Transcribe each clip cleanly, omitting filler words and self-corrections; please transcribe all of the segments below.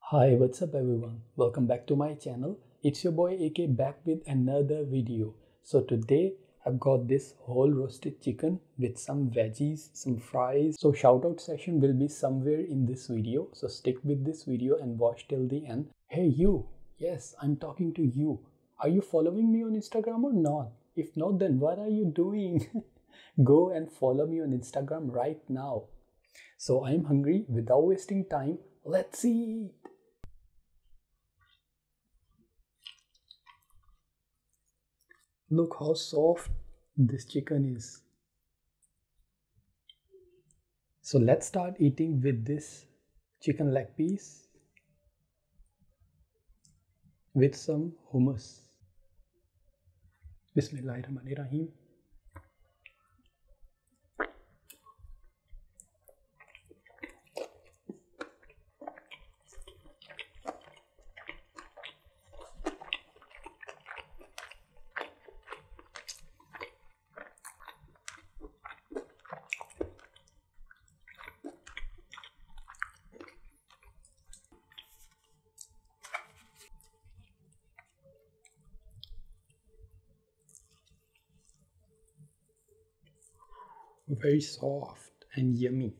Hi, what's up everyone? Welcome back to my channel. It's your boy AK back with another video. So today I've got this whole roasted chicken with some veggies, some fries. So shoutout session will be somewhere in this video. So stick with this video and watch till the end. Hey you, yes, I'm talking to you. Are you following me on Instagram or not? If not, then what are you doing? Go and follow me on Instagram right now. So I'm hungry. Without wasting time, let's eat. Look how soft this chicken is. So let's start eating with this chicken leg piece with some hummus. Bismillahirrahmanirrahim. Very soft and yummy.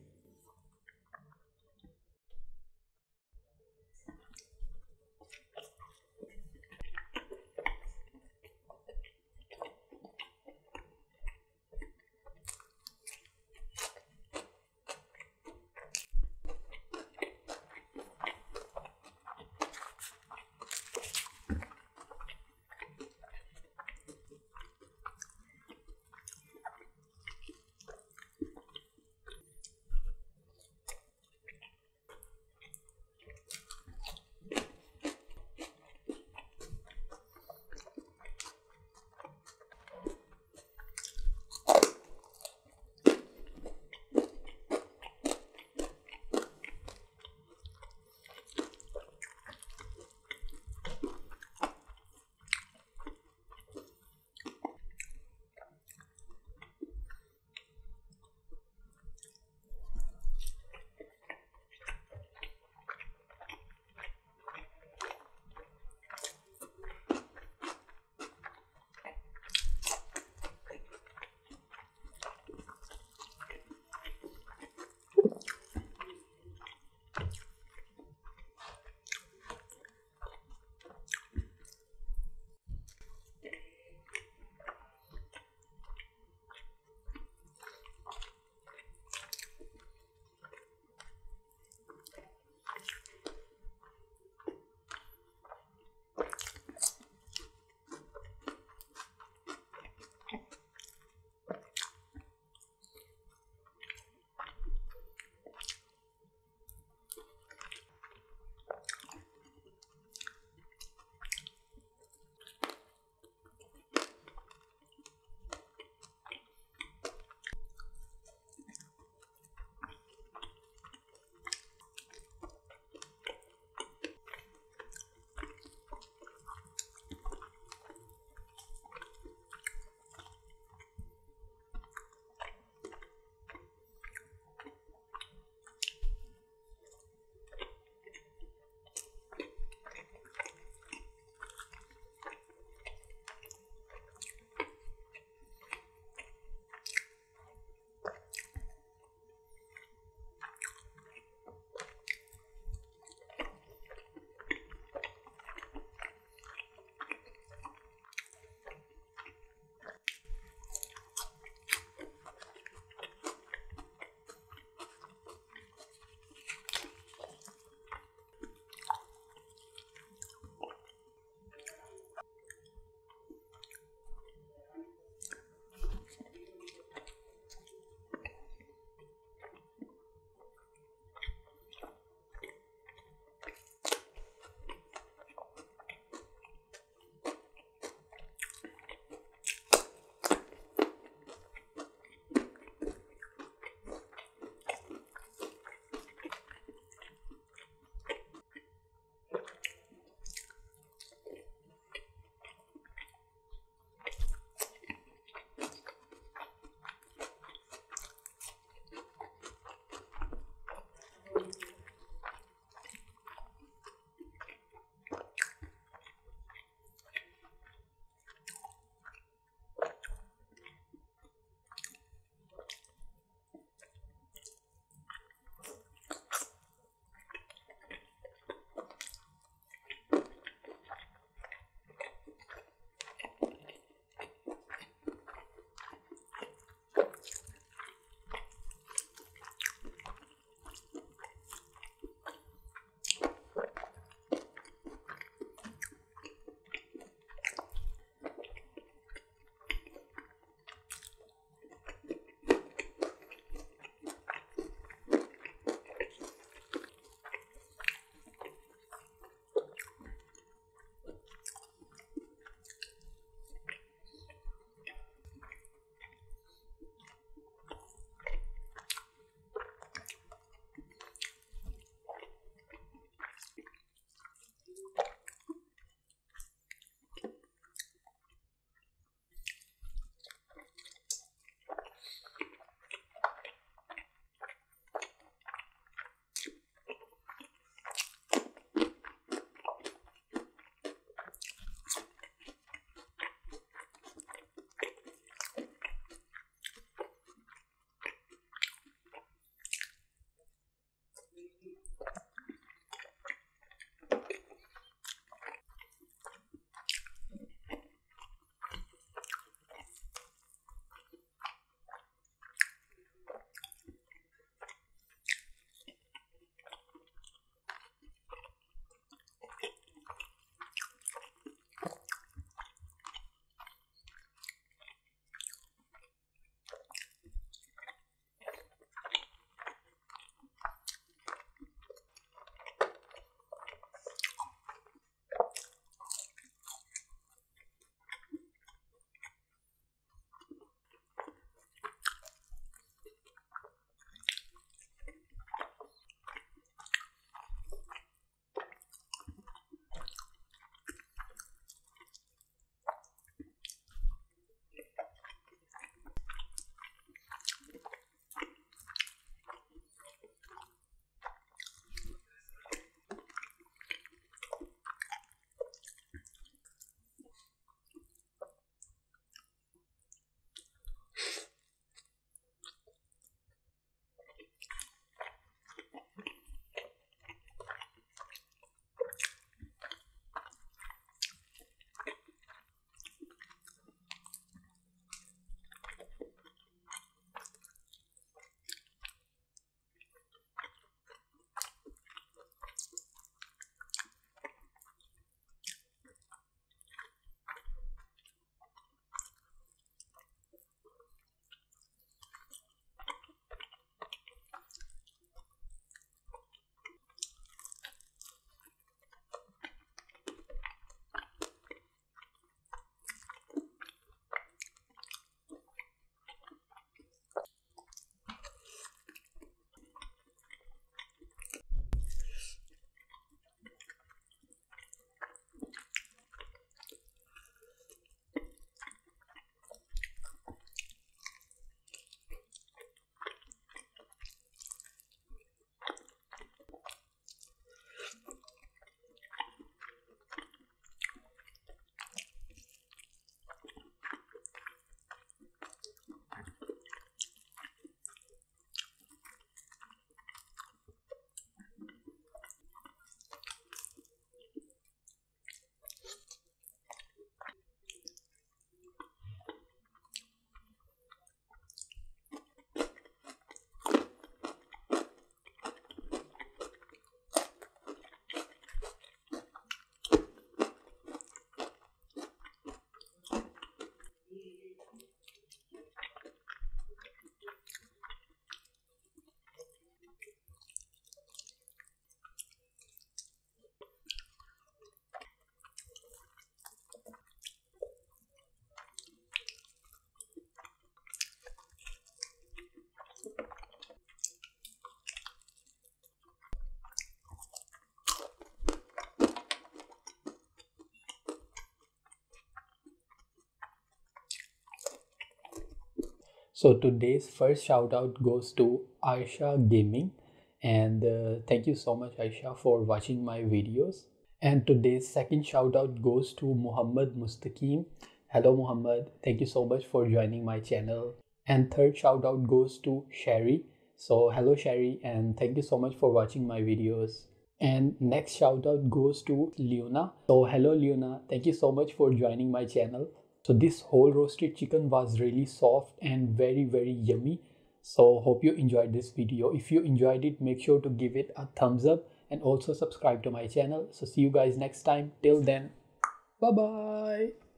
So today's first shout out goes to Aisha Gaming, and thank you so much Aisha for watching my videos. And today's second shout out goes to Muhammad Mustaqim. Hello Muhammad, thank you so much for joining my channel. And third shout out goes to Sherry. So hello Sherry, and thank you so much for watching my videos. And next shout out goes to Leona. So hello Leona, thank you so much for joining my channel. So this whole roasted chicken was really soft and very yummy. So hope you enjoyed this video. If you enjoyed it, make sure to give it a thumbs up and also subscribe to my channel. So see you guys next time. Till then, bye bye.